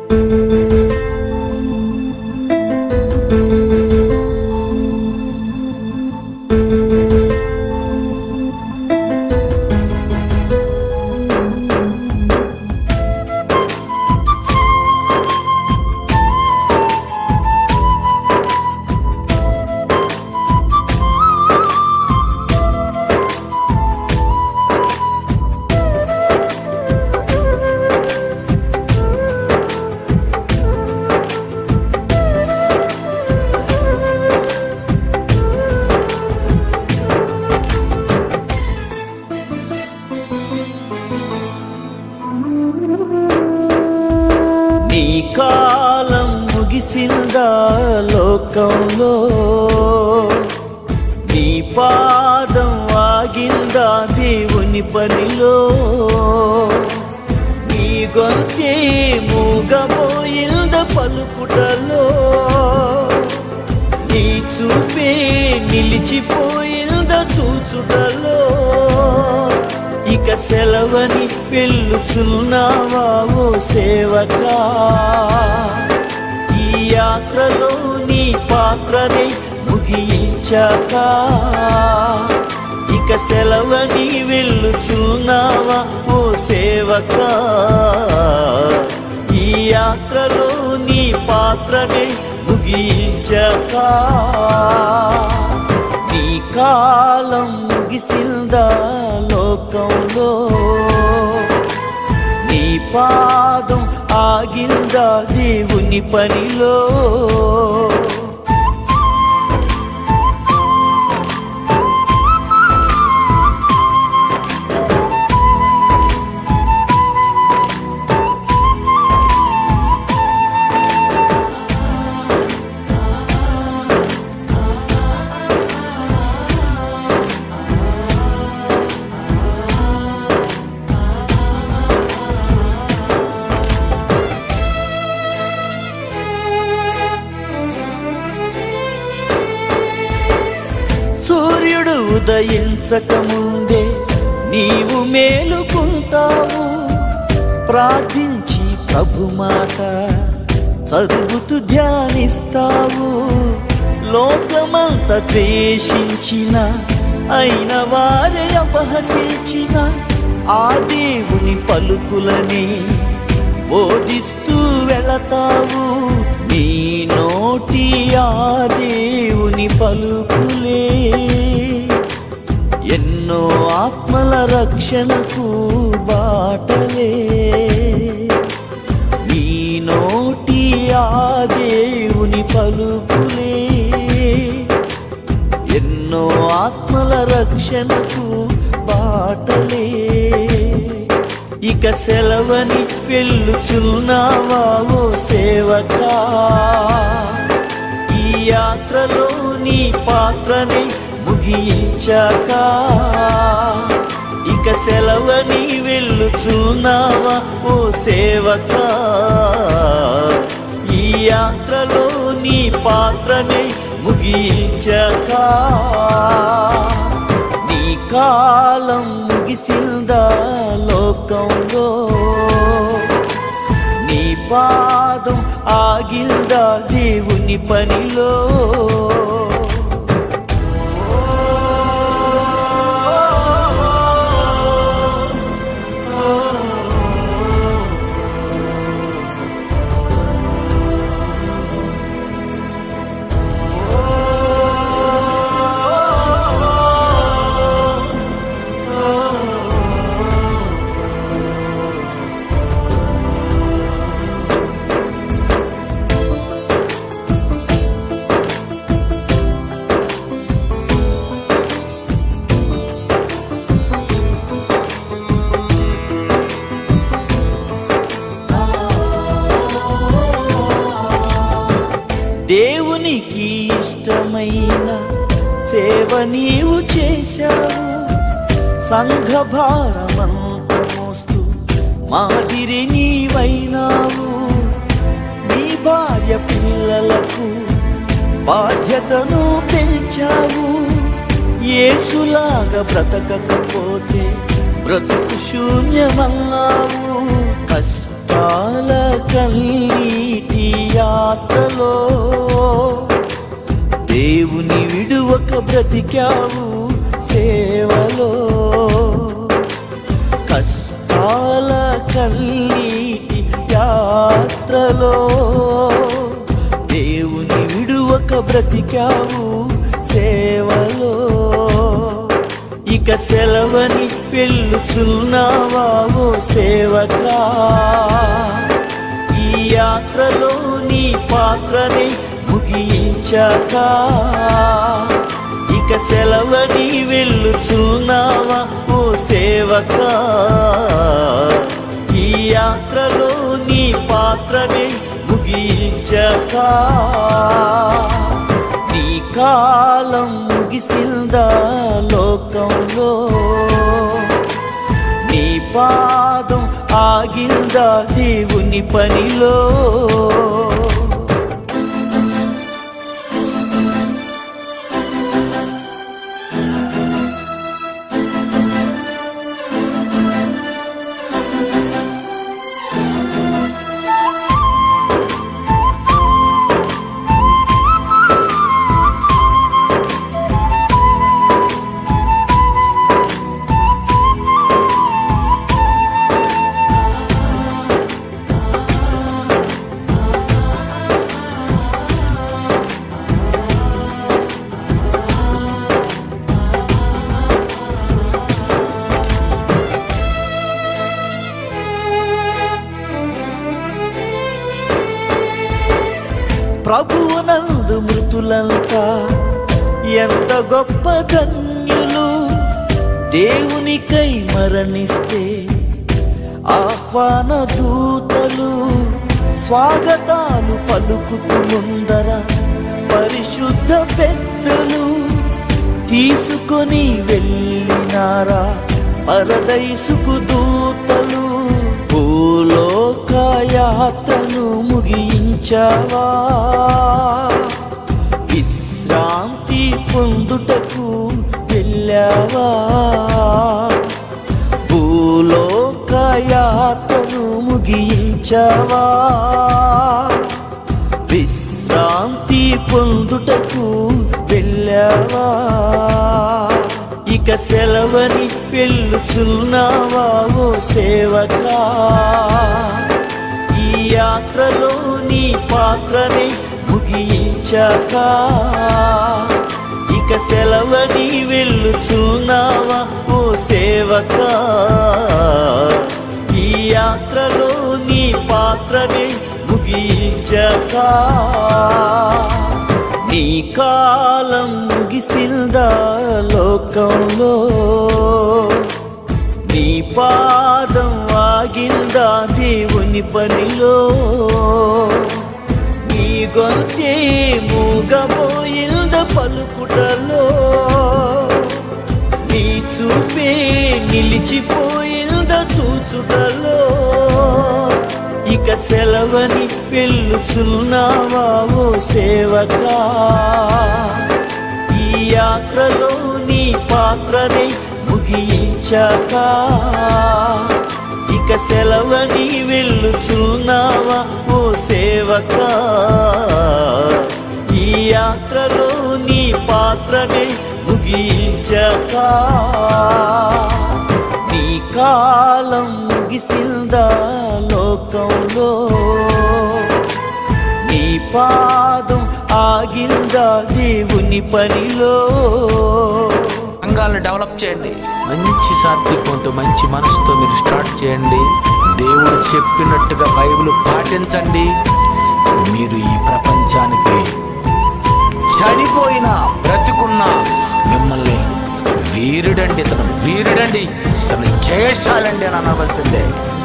నీ కాలం ముగిసిందా లోకంలో, నీ పాదం ఆగిందా దేవుని పనిలో, నీ గొంతే మూగబోయింద పలుకుటలో, నీ చూపే నిలిచిపోయింద చూచుటలో, ఇక సెలవని పిలుచున్నావా ఓ సేవకా, ఈ యాత్రలో నీ పాత్రని ముగించాక, ఇక సెలవని వెళ్ళుచున్నావా ఓ సేవకా, ఈ యాత్రలో నీ పాత్రని ముగించాక, నీ కాలం ముగిసిందా లోకంలో, నీ పాదం ఆగిందా దేవుని పనిలో. సూర్యుడు ఉదయించక ముందే నీవు మేలుకుంటావు, ప్రార్థించి ప్రభు మాట చదువుతూ ధ్యానిస్తావు, లోకమంత ద్వేషించిన అయిన వారే అపహసించిన ఆ దేవుని పలుకులని బోధిస్తూ వెళతావు, నీ నోటి ఆ దేవుని పలుకులే ఎన్నో ఆత్మల రక్షణకు బాటలే, నీ నోటి ఆ దేవుని పలుకులే ఎన్నో ఆత్మల రక్షణకు బాటలే, ఇక సెలవని వెళ్ళుచున్నావా ఓ సేవకా, ఈ యాత్రలో నీ పాత్రని ముగించాక, ఇక సెలవని వెళ్ళుచున్నావా ఓ సేవకా, ఈ యాత్రలో నీ పాత్రని ముగించాక, నీ కాలం ముగిసిందా లోకంలో, నీ పాదం ఆగిందా దేవుని పనిలో. దేవునికి ఇష్టమైన సేవ నీవు చేశావు, సంఘ భారమంత మోస్తూ మాదిరి నీవైనావు, నీ భార్య పిల్లలకు బాధ్యతను పెంచావు, యేసులాగా బ్రతకకపోతే బ్రతుకు శూన్యమన్నావు, కష్ట కష్టాల కన్నీటి యాత్రలో దేవుని విడువక బ్రతికావు సేవలో. కష్టాల కన్నీటి యాత్రలో దేవుని విడువక బ్రతికావు సేవలో. ఇక సెలవని వెళ్ళుచున్నావా ఓ సేవకా, ఈ యాత్రలో నీ పాత్రని ముగించాక. ఇక సెలవని వెళ్ళుచున్నావా ఓ సేవకా, ఈ యాత్రలో నీ పాత్రని ముగించాక. నీ కాలం ముగిసిందా లోకంలో, నీ పాదం ఆగిందా దేవుని పనిలో. ప్రభువునందు మృతులంతా ఎంత గొప్ప ధన్యులు, దేవునికై మరణిస్తే ఆహ్వాన దూతలు స్వాగతాలు పలుకుతూ ముందర పరిశుద్ధ పెద్దలు తీసుకొని వెళ్ళినారా పరదైసుకు దూతలు. భూలోక యాత్రను ముగించావా, విశ్రాంతి పొందుటకు వెళ్ళావా. భూలోక యాత్రను ముగించావా, విశ్రాంతి పొందుటకు వెళ్ళావా. ఇక సెలవని వెళ్ళుచున్నావా ఓ సేవకా, ఈ యాత్రలో నీ పాత్రని ముగించాక. ఇక సెలవని వెళ్ళుచున్నావా ఓ సేవకా, ఈ యాత్రలో నీ పాత్రని ముగించాక. నీ కాలం ముగిసిందా లోకంలో, నీ పాదం ఆగిందా దేవుని పనిలో. నీ గొంతే మూగబోయింద పలుకుటలో, నీ చూపే నిలిచిపోయింద చూచుటలో. ఇక సెలవని వెళ్ళుచున్నావా ఓ సేవకా, ఈ యాత్రలో నీ పాత్రని ముగించాక. ఇక సెలవని వెళ్ళుచున్నావా ఓ సేవకా, ఈ యాత్రలో నీ పాత్రని ముగించాక. నీ కాలం ముగిసిందా లోకంలో, నీ పాదం ఆగిందా దేవుని పనిలో. సంఘాలను డెవలప్ చేయండి, మంచి సాత్వికంతో మంచి మనసుతో మీరు స్టార్ట్ చేయండి. దేవుడు చెప్పినట్టుగా బైబిల్ పాటించండి. మీరు ఈ ప్రపంచానికి చనిపోయినా బ్రతికున్నా మిమ్మల్ని వీరుడండి, తను వీరుడండి, తను జయశాలండి అని అనవలసిందే.